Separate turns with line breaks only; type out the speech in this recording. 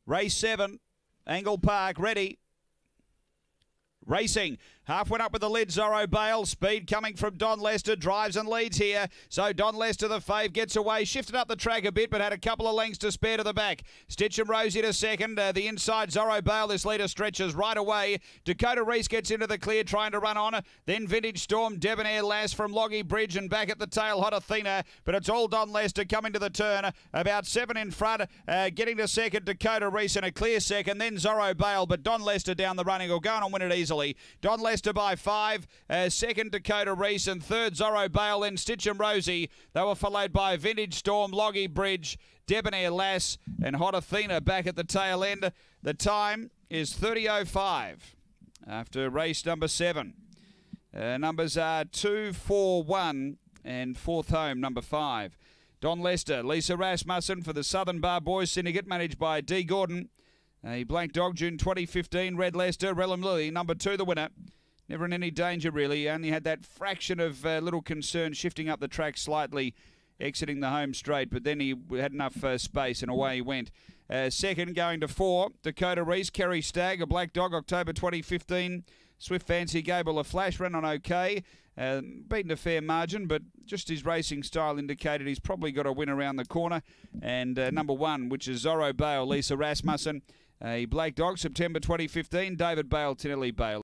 Race 7, Angle Park, ready. Racing, half went up with the lid, Zorro Bale. Speed coming from Don Lester, drives and leads here. So Don Lester, the fave, gets away, shifted up the track a bit, but had a couple of lengths to spare to the back. Stitch and Rosie to second. The inside, Zorro Bale, this leader stretches right away. Dakota Reese gets into the clear, trying to run on. Then Vintage Storm, Debonair Lass from Loggy Bridge, and back at the tail, Hot Athena. But it's all Don Lester coming to the turn. About 7 in front, getting to second, Dakota Reese in a clear second. Then Zorro Bale, but Don Lester down the running will go on and win it easily. Don Lester by 5, second Dakota Reese, and third Zorro Bale, then Stitch and Rosie. They were followed by Vintage Storm, Loggy Bridge, Debonair Lass, and Hot Athena back at the tail end. The time is 30:05 after race number 7. Numbers are 2, 4, 1, and fourth home, number 5. Don Lester, Lisa Rasmussen for the Southern Bar Boys Syndicate, managed by D. Gordon. A Blank Dog, June 2015. Red Lester, Relum Lily, number 2, the winner. Never in any danger, really. Only had that fraction of little concern shifting up the track slightly, exiting the home straight, but then he had enough space and away he went. Second, going to 4, Dakota Reese, Kerry Stagg, a Black Dog, October 2015. Swift Fancy Gable a flash, ran on okay. Beaten a fair margin, but just his racing style indicated he's probably got a win around the corner. And number 1, which is Zorro Bale, Lisa Rasmussen. A Black Dog, September 2015, David Bale, Tinelli Bale.